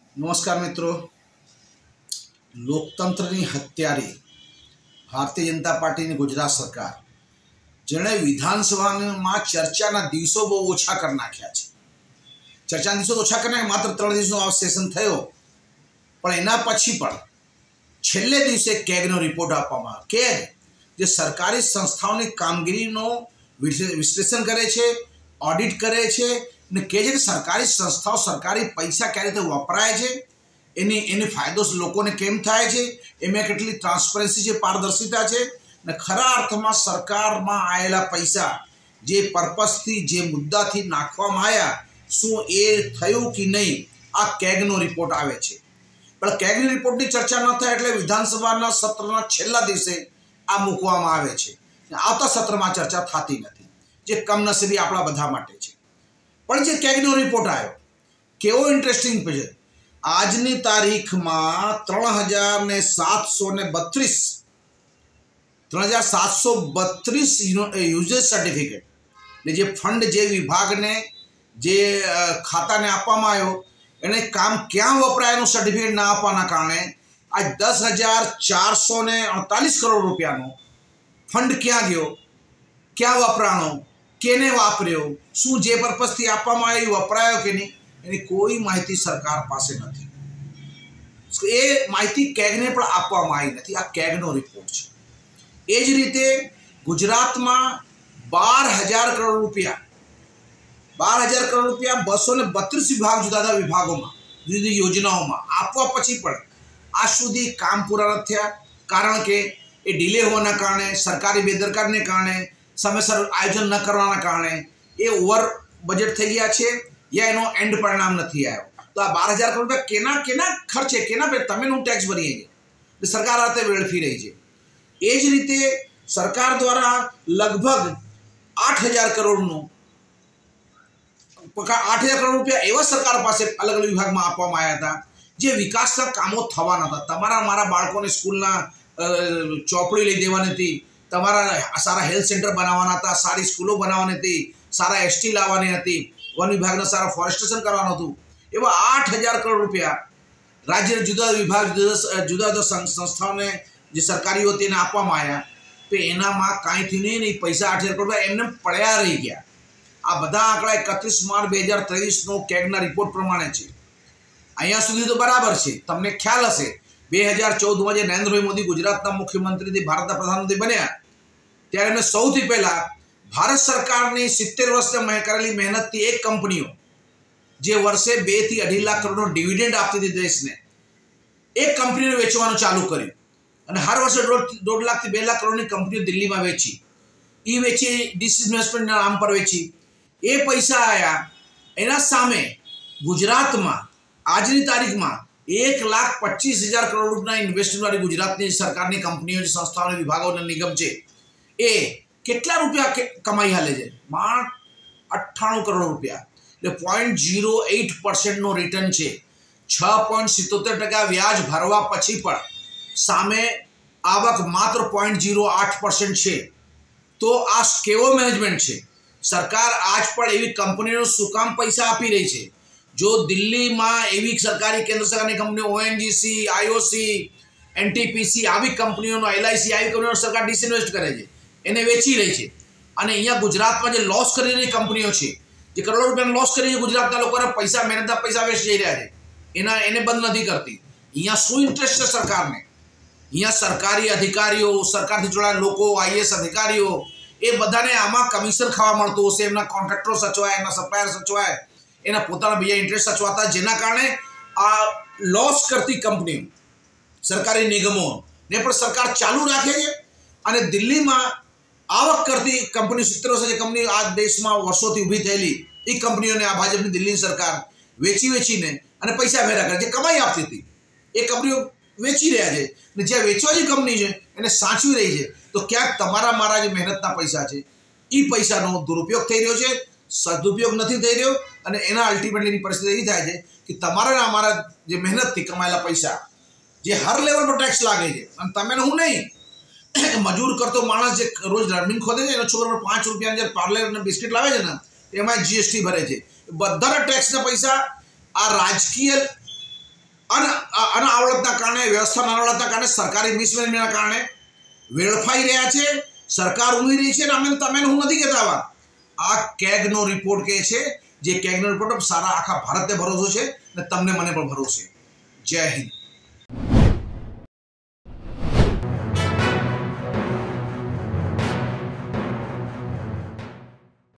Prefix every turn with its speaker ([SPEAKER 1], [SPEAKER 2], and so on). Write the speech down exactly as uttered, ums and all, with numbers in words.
[SPEAKER 1] नमस्कार मित्रों, लोकतंत्रनी हत्यारी भारतीय जनता पार्टी ने गुजरात सरकार जेने विधानसभा में चर्चा दिवसों बहुत ओछा कर नाख्या छे। चर्चा दिवसों ओछा करने मात्र त्रण दिवसों आ सेशन थयो, पण एना पछी पण छेल्ले दिवसे केगनो रिपोर्ट आपवामां आव्यो। केग जे सरकारी संस्थाओनी कामगीरीनो विश्लेषण करे छे, ऑडिट करे छे ने कहे छे कि सरकारी संस्थाओं सरकारी पैसा क्या रीते वपराय छे, एनी एनी फायदो लोकोने केम थाय छे, एमां केटली ट्रांसपरन्सी छे, पारदर्शिता छे ने खरा अर्थमां सरकारमां आयेला पैसा जे पर्पसथी जे मुद्दाथी नाखवामां आव्या शुं ए थयुं कि नहीं, आ केगनो रिपोर्ट आवे छे। पण केगनी रिपोर्टनी चर्चा न थाय एटले विधानसभाना सत्रना छेल्ला दिवसे आ मूकवामां आवे छे। आवता सत्रमां चर्चा थती नथी, जे कमनसीबी आपणा बधा माटे छे। पण जे केगनो रिपोर्ट आयो केवो इंटरेस्टिंग छे। आजनी तारीख में त्रण हजार ने सात सौ ने बत्रीस त्रण हजार सात सौ बत्रीस यूजेज सर्टिफिकेट ने जे फंड जे विभाग ने जे खाता ने आपवामां आव्यो एने काम क्या वपरायनु सर्टिफिकेट ना आपवाना कारणे आज दस हजार चार सौ ने अड़तालीस करोड़ रुपया फंड क्या गयो, क्या वपराणो, केने वापर्यो, शू जे पर्पज थी आपवामां आव्यो वपरायो के नहीं, एनी कोई माहिती सरकार पासे नथी। ए माहिती केगने पण आपवामां आवी नथी। आ केगनो रिपोर्ट छे। ए ज रीते गुजरात में बार हजार करोड़ रुपया बार हजार करोड़ रुपया बसो ने बत्रीस विभाग जुदा जुदा विभागों में जुदी जुदी योजनाओं में आपवा पछी पण आज सुधी काम पूरा न थया। कारण के ए डिले होवाना कारणे, सरकारी बेदरकारी ने कारणे, समयसर आयोजन न करवाना कारणे ए ओवर बजेट थई गया छे या एनो एंड परिणाम नहीं आयो। तो आ बार हजार करोड़ रुपया केना केना खर्चे केना पे तमे नु टैक्स भरीए छे, सरकार आते वेड़फी रही छे। ए ज रीते सरकार द्वारा लगभग आठ हजार करोड़ नु आठ हजार करोड़ रुपया एवं सरकार पास अलग अलग विभाग में आपवामां आव्या हता जे विकासना कामों थवाना हता। तमारा मारा बाळकोने स्कूलना चौपड़ी लई देवानी हती, तमारा सारा हेल्थ सेंटर बनावाना हता, सारी स्कूलों बनावानी हती, सारा एसटी लाववानी हती, वन विभाग सारा फॉरेस्टेशन करवानुं हतुं। एवा आठ हजार करोड़ रुपया राज्य जुदा विभाग जुदा जुदा संस्थाओं ने जे सरकारी होती ने आपवामां आव्या तो एनामां कांई थयुं नहीं नहीं पैसा आठ हजार करोड़ एमने पड्या रही गया। आ बधा आंकड़ा एकत्रीस मार्च बे हज़ार तेवीस नो केगना रिपोर्ट प्रमाणे छे। अहींया सुधी तो बराबर छे। तमने ख्याल हशे बे हज़ार चौदह में जे नरेन्द्रभाई मोदी गुजरातना मुख्यमंत्री थी भारतना प्रधानमंत्री बन्या त्यारे एमणे सौथी पहेला भारत सरकारनी सित्तेर वर्षे करेली मेहनत थी एक कंपनीओ जे वर्षे बे थी अढ़ी लाख करोड़ डिविडेंड आपती थी देश ने एक कंपनी ने वेचवानुं चालू कर्युं अने हर वर्षे दौड़ लाख थी बे लाख करोड़ की कंपनीओ दिल्ली में वेची, ई वेची डिसइन्वेस्टमेंट नाम पर वेची, ए पैसा आया एना सामे गुजरात में आजनी तारीख में एक लाख पच्चीस हजार करोड़ रुपया इन्वेस्टमेंट वाली गुजरात सरकार कंपनीओ संस्थाओं विभागों निगम है ए केटला रुपया कमाई हाले छे मात्र अठाणु करोड़ रुपया એટલે पॉइंट जीरो एट परसेंट नो रिटर्न है। छ पॉइंट सित्तोतेर टका व्याज भरवा पछी पण सामे आवक मात्र पॉइंट जीरो आठ परसेंट है। तो आ केवो मैनेजमेंट है। सरकार आज पण एवी कंपनीओ शुं काम पैसा आपी रही है जो दिल्ली में एवी सरकारी केंद्र सरकार कंपनी ओएनजीसी, आईओसी, एनटीपीसी आवी कंपनीओ एलआईसी आवी कंपनीओ सरकार डिसइन्वेस्ट करे छे, एने वेची रही है। अने अहींया गुजरात में जो लॉस करी रही कंपनीओ छे जे करोड़ों रुपया लॉस करी गुजरातना लोकोने पैसा मेहनतना पैसा वेस्ट जई रह्या छे एना एने बंद नहीं करती। अहींया शुं इंटरेस्ट है सरकार ने, अहींया सरकारी अधिकारीओ सरकारथी जोड़ाયેલા लोको आईएएस अधिकारीओ ए बधाने आमां कमिशन खावा मळतुं हशे, एमना कॉन्ट्रेक्टरो सचवाय, एमना सप्लायर सचवाय, एना पोताना बीजा इंटरेस्ट सचवाता जेना कारणे आ लॉस करती कंपनी सरकारी निगमों ने पण सरकार चालू राखे छे अने दिल्ली में आवक करती कंपनी सित्तेर वर्ष कंपनी आ देश में वर्षोथी ऊभी थयेली ए कंपनीओ ने आ भाजपनी दिल्ली सरकार वेची वेचीने अने पैसा भेरा करे जे कमाई आपती थी ए कंपनीओ वेची रह्या छे ने जे वेचवानी कंपनी छे एने साचवी रही छे। तो क्या तमारा मारा जे मेहनतना पैसा छे ई पैसानो दुरुपयोग थई रह्यो छे, सदुपयोग नहीं थई रह्यो अने एना अल्टिमेटली परिस्थिति एवी थाय छे कि तमारा ने अमारा जे मेहनतथी कमायेला पैसा जे हर लेवल पर टैक्स लागे छे अने तमे ने हुं नहीं मजूर करतो माणस जे रोज रनिंग खोदे छे एनो छोकरो पांच रुपया जे पार्ले ने बिस्किट लावे छे ने एमां जीएसटी भरे छे, बधाना टैक्स ना पैसा आ राजकीय અનાવડતના કારણે, વ્યવસ્થા અનાવડતના કારણે, સરકારી મિસમેનેજમેન્ટના કારણે વેડફાઈ રહ્યા છે, સરકાર ઊંઘી રહી છે. અને અમે તમે હું નથી કહેતા, આ કેગનો રિપોર્ટ કહે છે, જે કેગનો રિપોર્ટ સારા આખા ભારતને ભરોસો છે અને તમને મને પણ ભરોસો છે. જય હિન્દ.